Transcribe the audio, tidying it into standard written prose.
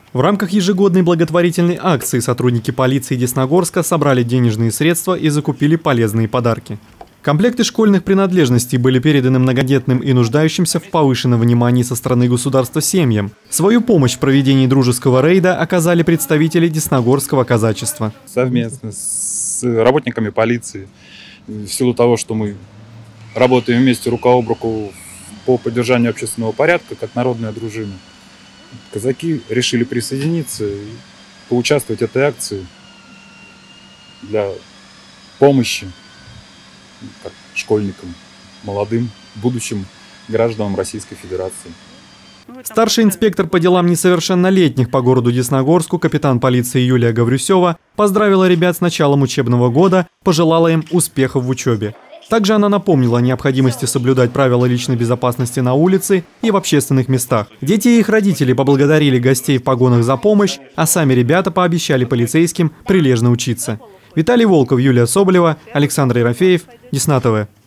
В рамках ежегодной благотворительной акции сотрудники полиции Десногорска собрали денежные средства и закупили полезные подарки. Комплекты школьных принадлежностей были переданы многодетным и нуждающимся в повышенном внимании со стороны государства семьям. Свою помощь в проведении дружеского рейда оказали представители Десногорского казачества. Совместно с работниками полиции, в силу того, что мы работаем вместе рука об руку по поддержанию общественного порядка, как народная дружина, казаки решили присоединиться и поучаствовать в этой акции для помощи школьникам, молодым, будущим гражданам Российской Федерации. Старший инспектор по делам несовершеннолетних по городу Десногорску, капитан полиции Юлия Гаврюсева, поздравила ребят с началом учебного года, пожелала им успехов в учебе. Также она напомнила о необходимости соблюдать правила личной безопасности на улице и в общественных местах. Дети и их родители поблагодарили гостей в погонах за помощь, а сами ребята пообещали полицейским прилежно учиться. Виталий Волков, Юлия Соболева, Александр Ерофеев, Десна ТВ.